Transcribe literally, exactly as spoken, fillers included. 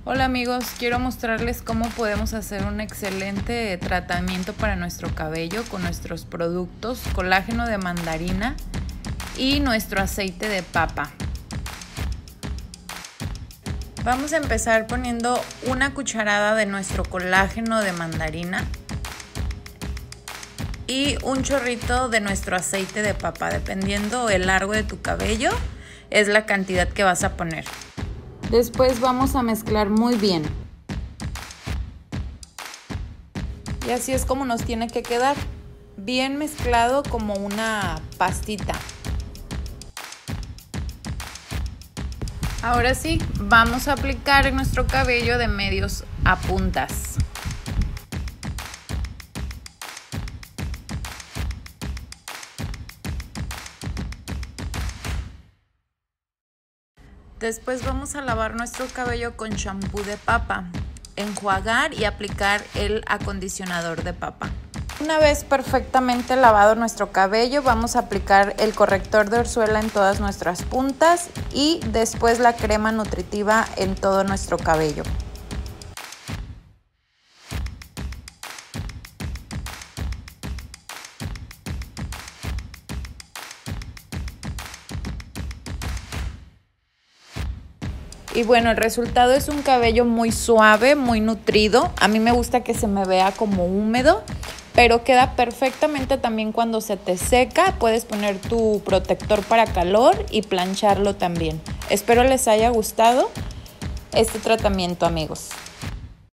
Hola amigos, quiero mostrarles cómo podemos hacer un excelente tratamiento para nuestro cabello con nuestros productos colágeno de mandarina y nuestro aceite de papa. Vamos a empezar poniendo una cucharada de nuestro colágeno de mandarina y un chorrito de nuestro aceite de papa. Dependiendo el largo de tu cabello, es la cantidad que vas a poner. Después vamos a mezclar muy bien. Y así es como nos tiene que quedar, bien mezclado como una pastita. Ahora sí, vamos a aplicar en nuestro cabello de medios a puntas. Después vamos a lavar nuestro cabello con champú de papa, enjuagar y aplicar el acondicionador de papa. Una vez perfectamente lavado nuestro cabello, vamos a aplicar el corrector de orzuela en todas nuestras puntas y después la crema nutritiva en todo nuestro cabello. Y bueno, el resultado es un cabello muy suave, muy nutrido. A mí me gusta que se me vea como húmedo, pero queda perfectamente también cuando se te seca. Puedes poner tu protector para calor y plancharlo también. Espero les haya gustado este tratamiento, amigos.